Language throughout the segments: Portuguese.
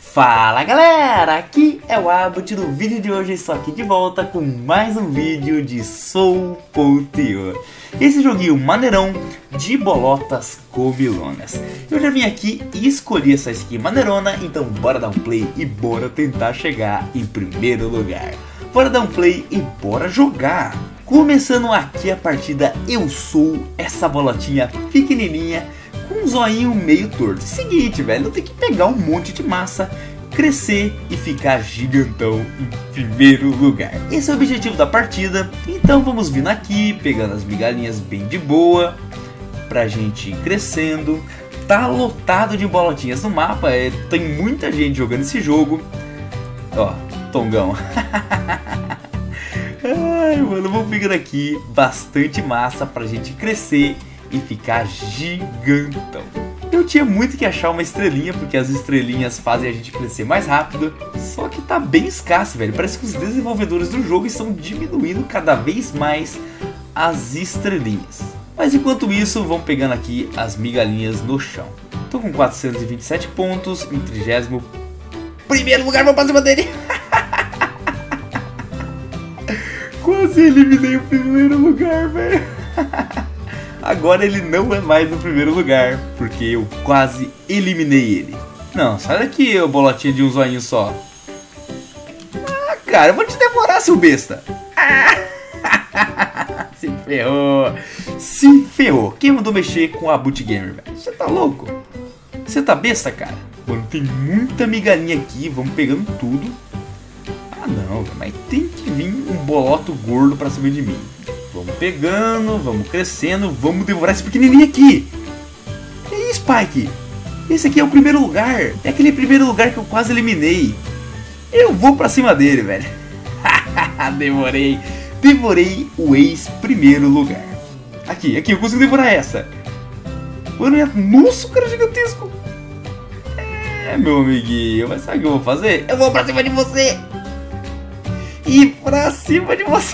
Fala galera, aqui é o Abbott. No vídeo de hoje estou aqui de volta com mais um vídeo de Soul.io. Esse joguinho maneirão de bolotas comilonas. Eu já vim aqui e escolhi essa skin maneirona, então bora dar um play e bora tentar chegar em primeiro lugar. Bora dar um play e bora jogar. Começando aqui a partida, eu sou essa bolotinha pequenininha com um zoinho meio torto. Seguinte, velho, eu tenho que pegar um monte de massa, crescer e ficar gigantão em primeiro lugar. Esse é o objetivo da partida, então vamos vindo aqui, pegando as migalhinhas bem de boa, pra gente ir crescendo. Tá lotado de bolotinhas no mapa, tem muita gente jogando esse jogo. Ó, Tongão. Ai, mano, vamos pegando aqui bastante massa pra gente crescer e ficar gigantão. Eu tinha muito que achar uma estrelinha, porque as estrelinhas fazem a gente crescer mais rápido. Só que tá bem escasso, velho. Parece que os desenvolvedores do jogo estão diminuindo cada vez mais as estrelinhas. Mas enquanto isso, vamos pegando aqui as migalhinhas no chão. Tô com 427 pontos, em 31º lugar, vou pra cima dele. Quase eliminei o primeiro lugar, velho. Agora ele não é mais no primeiro lugar, porque eu quase eliminei ele. Não, sai daqui, ô bolotinha de um zoinho só. Ah, cara, eu vou te devorar, seu besta. Ah, se ferrou. Se ferrou. Quem mandou mexer com a Boot Gamer, velho? Você tá louco? Você tá besta, cara? Mano, tem muita migalhinha aqui, vamos pegando tudo. Ah não, mas tem que vir um boloto gordo pra cima de mim. Vamos pegando, vamos crescendo, vamos devorar esse pequenininho aqui. E aí, Spike? Esse aqui é o primeiro lugar. É aquele primeiro lugar que eu quase eliminei. Eu vou pra cima dele, velho. Devorei o ex-primeiro lugar. Aqui, eu consigo devorar essa. Mano, nossa, o cara é gigantesco. É, meu amiguinho, mas sabe o que eu vou fazer? Eu vou pra cima de você. E pra cima de você.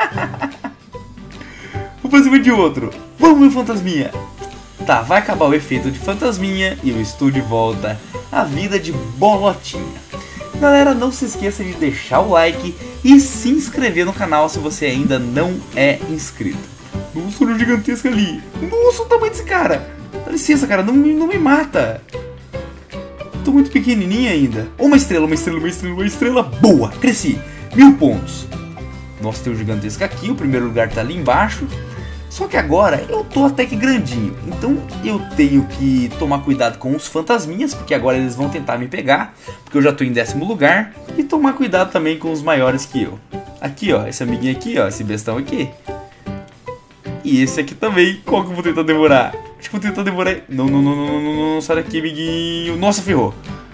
Vou pra cima de outro. Vamos, meu fantasminha. Tá, vai acabar o efeito de fantasminha e eu estou de volta à vida de bolotinha. Galera, não se esqueça de deixar o like e se inscrever no canal se você ainda não é inscrito. Nossa, olha o gigantesco ali. Nossa, o tamanho desse cara. Dá licença, cara, não me mata. Tô muito pequenininha ainda. Uma estrela. Boa, cresci. 1000 pontos. Nossa, tem um gigantesco aqui, o primeiro lugar tá ali embaixo. Só que agora eu tô até que grandinho, então eu tenho que tomar cuidado com os fantasminhas, porque agora eles vão tentar me pegar, porque eu já tô em 10º lugar. E tomar cuidado também com os maiores que eu. Aqui ó, esse amiguinho aqui ó, esse bestão aqui. E esse aqui também, qual que eu vou tentar devorar? Acho que vou tentar devorar. Não, sai daqui, amiguinho. Nossa, ferrou.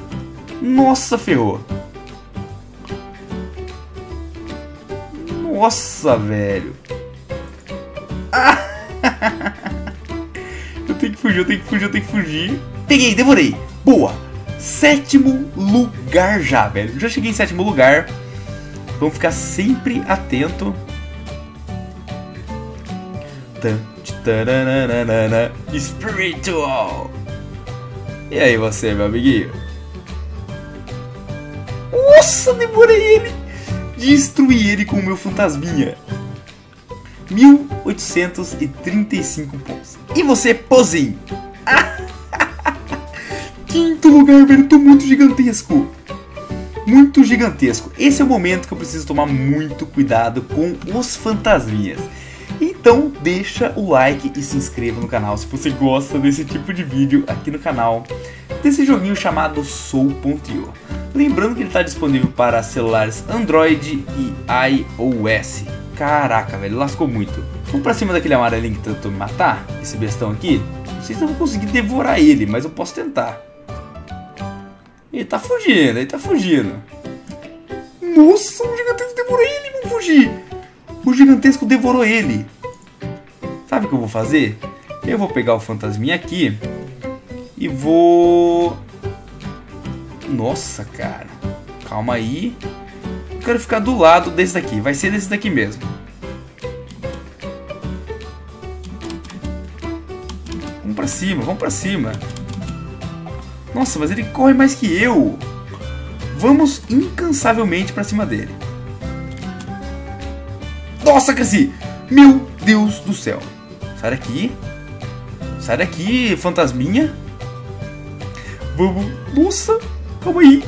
Nossa, velho. Ah! Eu tenho que fugir. Peguei, devorei. Boa. 7º lugar já, velho. Já cheguei em 7º lugar. Vamos ficar sempre atento. Spiritual. E aí você, meu amiguinho? Nossa, devorei ele. Destruí ele com o meu fantasminha. 1835 pontos. E você, pozinho? 5º lugar, velho. Tô muito gigantesco. Esse é o momento que eu preciso tomar muito cuidado com os fantasminhas. Então deixa o like e se inscreva no canal se você gosta desse tipo de vídeo aqui no canal, desse joguinho chamado Soul.io. Lembrando que ele está disponível para celulares Android e iOS. Caraca, velho, lascou muito. Vamos pra cima daquele amarelinho que tentou me matar, esse bestão aqui. Não sei se eu vou conseguir devorar ele, mas eu posso tentar. Ele tá fugindo, Nossa, o gigantesco devorou ele, vamos fugir. O gigantesco devorou ele. Sabe o que eu vou fazer? Eu vou pegar o fantasminha aqui e vou... Nossa, cara. Calma aí. Eu quero ficar do lado desse daqui. Vai ser desse daqui mesmo. Vamos pra cima. Nossa, mas ele corre mais que eu. Vamos incansavelmente pra cima dele. Nossa, cresci! Meu Deus do céu. Sai daqui. Sai daqui, fantasminha. Vamos. Nossa, calma aí.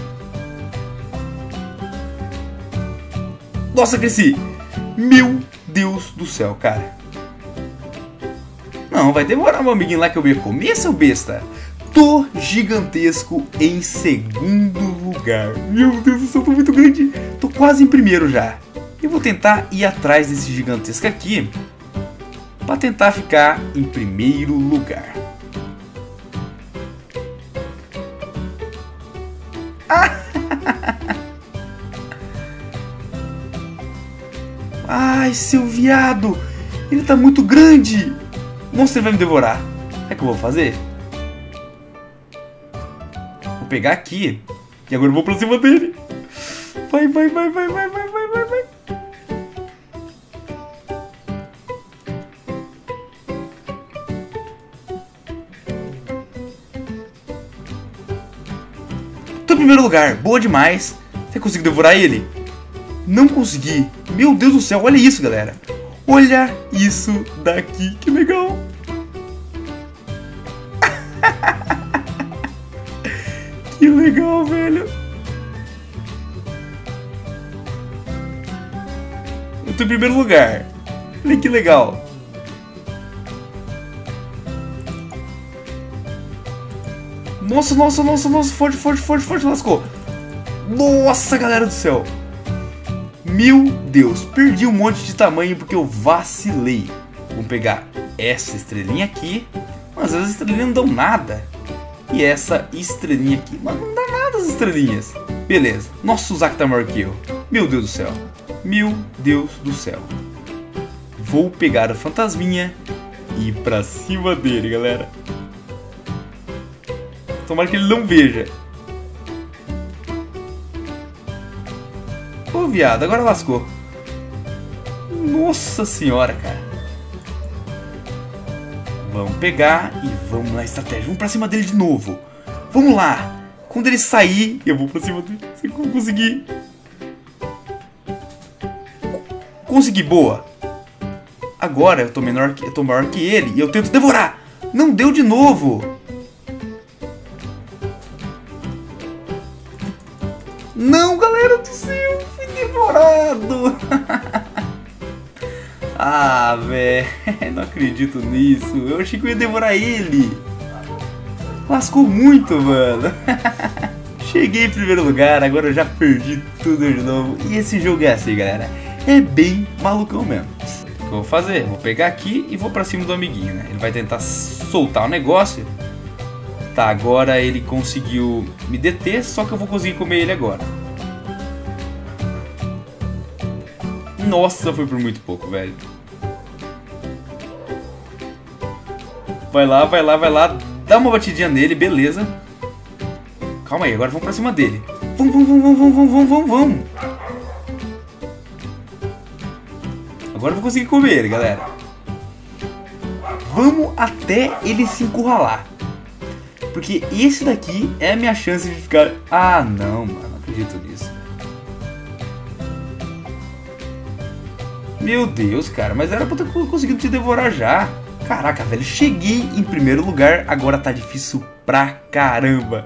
Nossa, cresci! Meu Deus do céu, cara. Não, vai demorar, meu amiguinho, lá que eu ia comer, seu besta. Tô gigantesco em segundo lugar. Meu Deus do céu, tô muito grande. Tô quase em primeiro já. Eu vou tentar ir atrás desse gigantesco aqui pra tentar ficar em primeiro lugar. Ai, seu viado. Ele tá muito grande. Nossa, ele vai me devorar. Sabe o que eu vou fazer? Vou pegar aqui. E agora eu vou pra cima dele. Vai, vai, vai, vai, vai, vai, vai, vai, vai. Tô em primeiro lugar. Boa demais. Você conseguiu devorar ele? Não consegui. Meu Deus do céu, olha isso, galera. Olha isso daqui, que legal. Que legal, velho. Eu tô em primeiro lugar. Olha que legal. Nossa, nossa, nossa, nossa. Forte, forte, forte, forte. Lascou. Nossa, galera do céu. Meu Deus, perdi um monte de tamanho porque eu vacilei. Vamos pegar essa estrelinha aqui. Mas as estrelinhas não dão nada. E essa estrelinha aqui. Mas não dá nada as estrelinhas. Beleza. Nossa, o Zack tá maior que eu. Meu Deus do céu. Meu Deus do céu. Vou pegar a fantasminha e ir pra cima dele, galera. Tomara que ele não veja. Ô, viado, agora lascou. Nossa senhora, cara. Vamos pegar e vamos na estratégia. Vamos pra cima dele de novo. Vamos lá. Quando ele sair, eu vou pra cima dele. Se eu conseguir. Consegui, boa. Agora eu tô maior que ele e eu tento devorar. Não deu de novo. Não, galera do céu. Fui devorado. Ah, velho. Não acredito nisso. Eu achei que eu ia devorar ele. Lascou muito, mano. Cheguei em primeiro lugar. Agora eu já perdi tudo de novo. E esse jogo é assim, galera. É bem malucão mesmo. O que eu vou fazer? Vou pegar aqui e vou pra cima do amiguinho, né? Ele vai tentar soltar o negócio. Tá, agora ele conseguiu me deter. Só que eu vou conseguir comer ele agora. Nossa, foi por muito pouco, velho. Vai lá, vai lá, vai lá. Dá uma batidinha nele, beleza. Calma aí, agora vamos pra cima dele. Vamos, vamos, vamos, vamos, vamos, vamos, vamos, vamos. Agora eu vou conseguir comer ele, galera. Vamos até ele se encurralar. Porque esse daqui é a minha chance de ficar... Ah, não, mano, não acredito nisso. Meu Deus, cara, mas era pra eu ter conseguido te devorar já. Caraca, velho, cheguei em primeiro lugar, agora tá difícil pra caramba.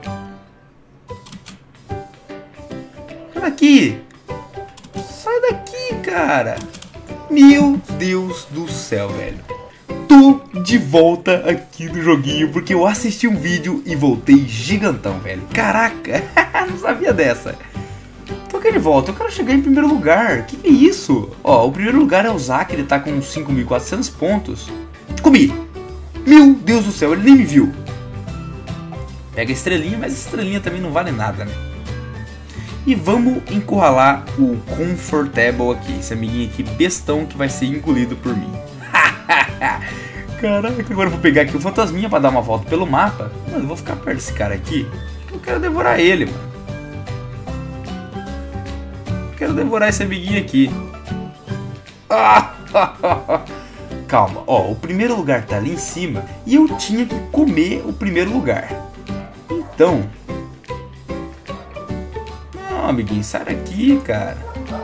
Sai daqui. Sai daqui, cara. Meu Deus do céu, velho. Tô de volta aqui no joguinho porque eu assisti um vídeo e voltei gigantão, velho. Caraca, não sabia dessa. Tô aqui de volta, eu quero chegar em primeiro lugar. Que é isso? Ó, o primeiro lugar é o Zack, ele tá com 5.400 pontos. Comi! Meu Deus do céu, ele nem me viu. Pega a estrelinha, mas a estrelinha também não vale nada, né? E vamos encurralar o Comfortable aqui. Esse amiguinho aqui, bestão, que vai ser engolido por mim. Caraca, agora eu vou pegar aqui o fantasminha pra dar uma volta pelo mapa. Mano, eu vou ficar perto desse cara aqui. Eu quero devorar ele, mano. Eu quero devorar esse amiguinho aqui. Calma, ó, o primeiro lugar tá ali em cima e eu tinha que comer o primeiro lugar. Então... Não, amiguinho, sai daqui, cara.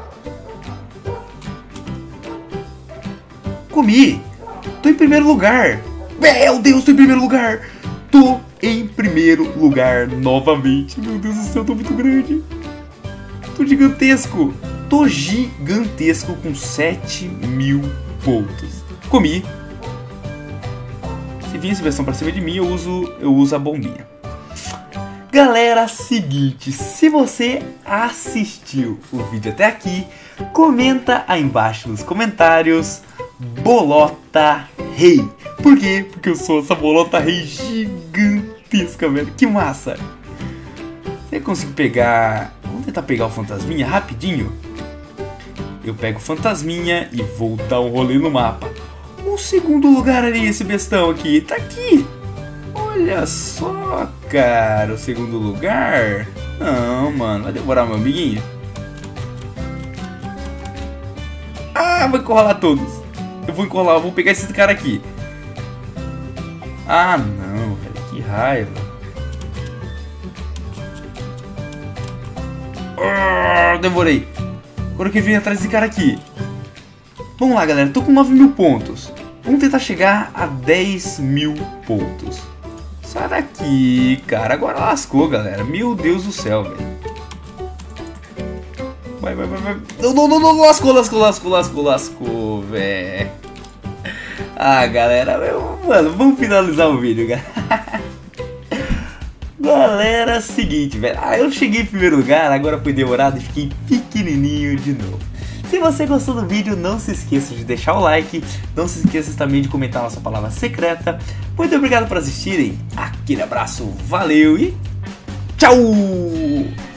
Comi! Tô em primeiro lugar! Meu Deus, tô em primeiro lugar! Tô em primeiro lugar novamente. Meu Deus do céu, tô muito grande. Tô gigantesco. Tô gigantesco com 7.000 pontos. Comi. Se vir essa versão pra cima de mim, eu uso a bombinha. Galera, seguinte, se você assistiu o vídeo até aqui, comenta aí embaixo nos comentários Bolota Rei. Por quê? Porque eu sou essa Bolota Rei gigantesca, velho. Que massa! Eu consigo pegar... Vamos tentar pegar o fantasminha rapidinho. Eu pego o fantasminha e vou dar um rolê no mapa. O segundo lugar ali, esse bestão aqui, tá aqui. Olha só, cara, o segundo lugar. Não, mano, vai demorar, meu amiguinho. Ah, vou encurralar todos. Eu vou encurralar, eu vou pegar esse cara aqui. Ah, não, velho, que raiva. Ah, demorei. Agora que vem atrás desse cara aqui. Vamos lá, galera, tô com 9.000 pontos. Vamos tentar chegar a 10.000 pontos. Sai daqui, cara. Agora lascou, galera. Meu Deus do céu, velho. Vai. Não. Lascou, velho. Ah, galera. Mano, vamos finalizar o vídeo, galera. Galera, seguinte, velho. Eu cheguei em primeiro lugar, agora foi demorado e fiquei pequenininho de novo. Se você gostou do vídeo, não se esqueça de deixar o like, não se esqueça também de comentar a nossa palavra secreta. Muito obrigado por assistirem, aquele abraço, valeu e tchau!